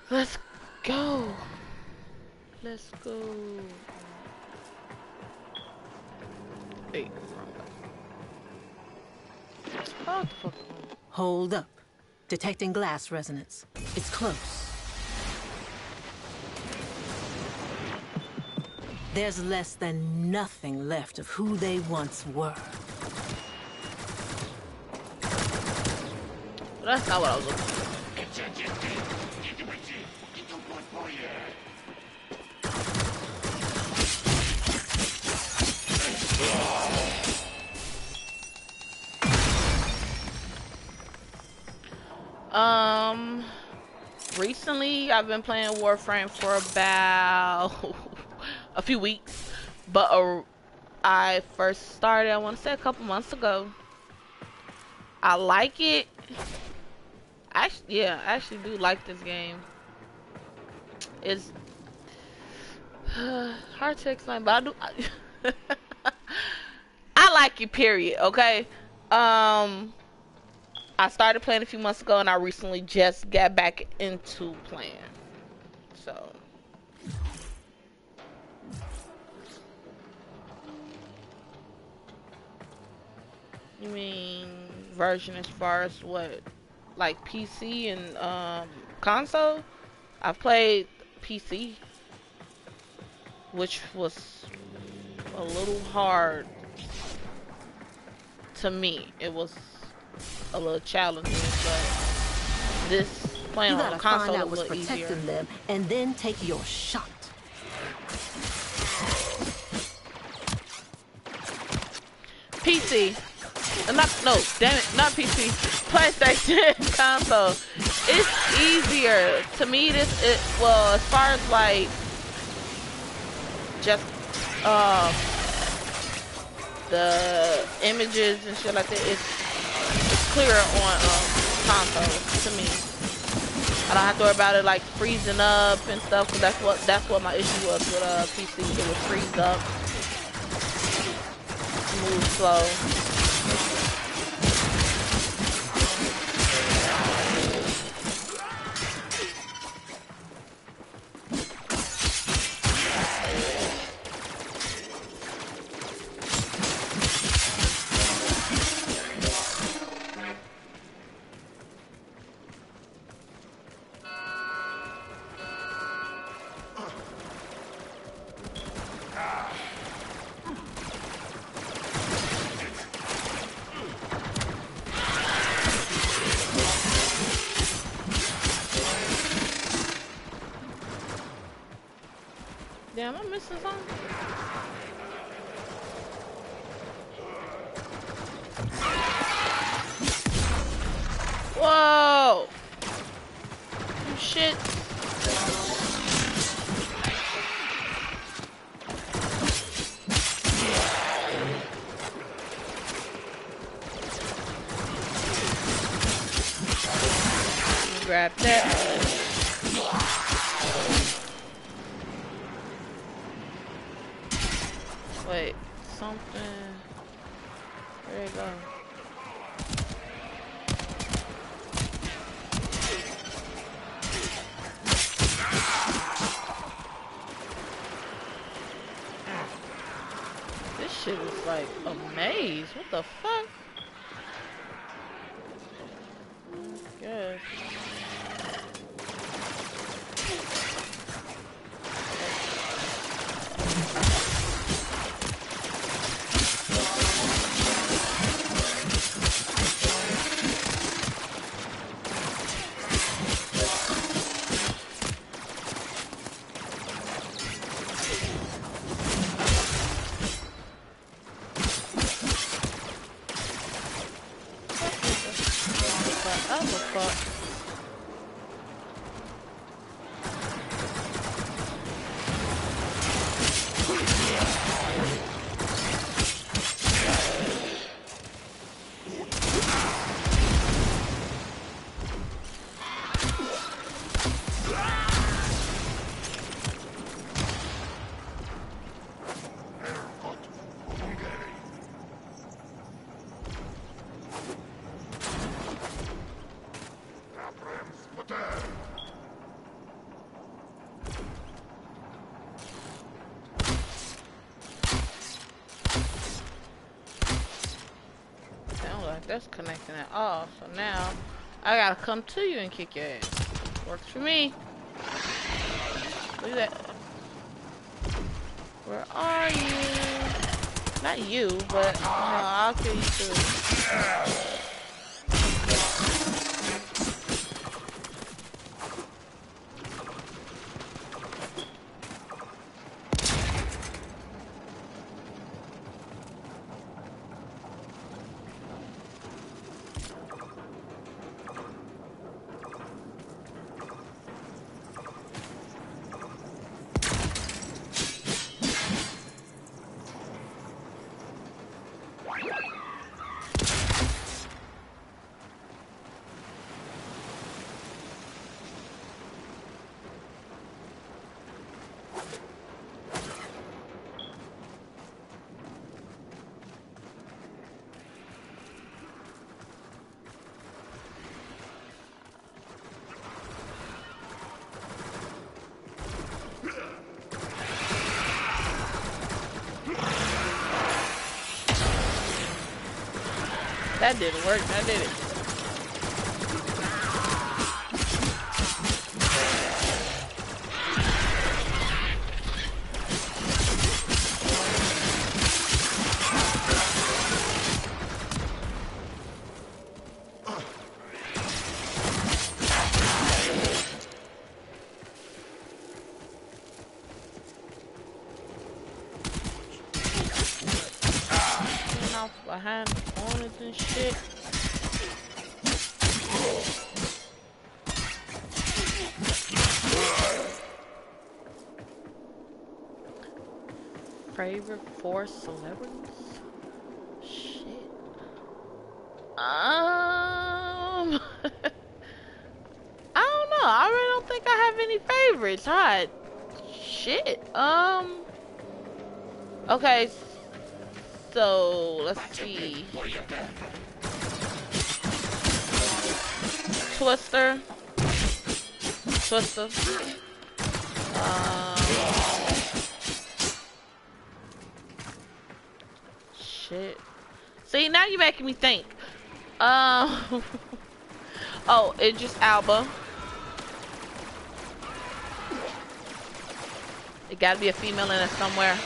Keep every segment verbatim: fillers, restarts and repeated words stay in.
Let's go. Let's go. Hey, wrong button. Oh, what the fuck? Hold up. Detecting glass resonance. It's close. There's less than nothing left of who they once were. Well, that's not what I was looking for. Um, recently I've been playing Warframe for about a few weeks, but uh, I first started, I want to say a couple months ago. I like it. Actually, yeah, I actually do like this game. It's uh, hard to explain, but I do. I, I like it. Period. Okay. Um, I started playing a few months ago, and I recently just got back into playing. So. You mean version as far as what? Like P C and um, console? I've played P C, which was a little hard to me. It was a little challenging, but this playing You on gotta console find out was a what's little easier. protecting them and then take your shot. P C. Uh, Not, no, damn it, not P C. PlayStation console. It's easier to me. This, it well, as far as like just um the images and shit like that, it's it's clearer on um console to me. I don't have to worry about it like freezing up and stuff. Cause that's what that's what my issue was with uh P C. It would freeze up, move slow. Damn, I'm missing something. Whoa! You shit. Grab that. Wait, something. There you go. This shit is like a maze. What the fuck? Good. that's connecting at all. So now I gotta come to you and kick your ass. Works for me. Look at that. Where are you? Not you, but no, I'll kill you too. That didn't work, that did it. Behind the corners and shit. Favorite four celebrities? Shit. Um, I don't know. I really don't think I have any favorites. Huh? Shit. Um. Okay. So, let's see. Twister. Twister. Um, shit. See, now you're making me think. Um, oh, Idris Elba. It gotta be a female in it somewhere.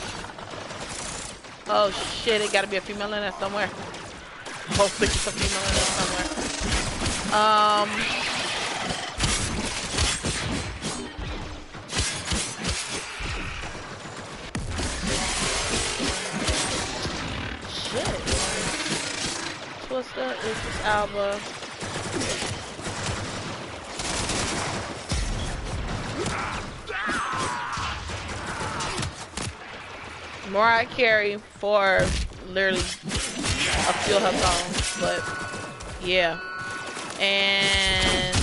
Oh shit, it gotta be a female in there somewhere. Hopefully it's a female in there somewhere. Um Shit. Twister, Idris Elba. Mariah Carey for literally a few of her songs, but yeah. And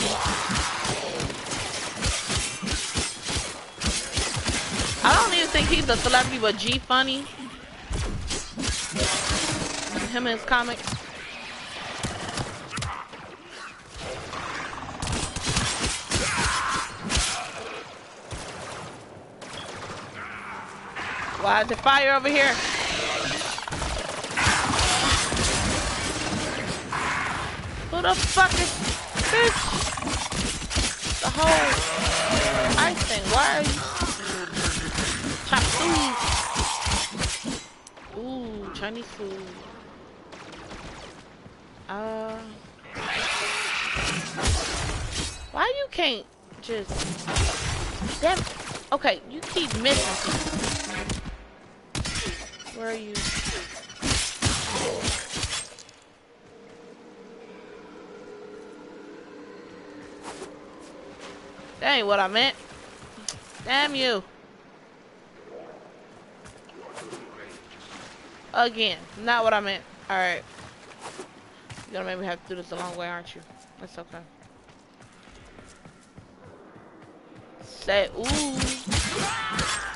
I don't even think he's a celebrity, but G Funny, him and his comics. Why is the fire over here? Who the fuck is bitch? The whole ice thing. Why are you? Chop suey. Ooh, Chinese food. Uh, why you can't just? Damn. Okay, you keep missing people. Where are you? That ain't what I meant. Damn you. Again, not what I meant. Alright. You're gonna make me have to do this a long way, aren't you? That's okay. Say, ooh.